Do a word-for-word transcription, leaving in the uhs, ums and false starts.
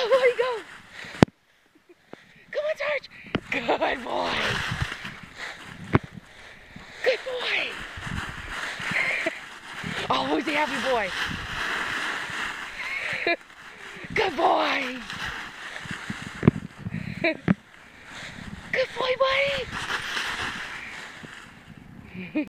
Go, buddy, go. Come on, Sarge. Good boy. Good boy. Oh, who's the happy boy? Good boy. Good boy, buddy.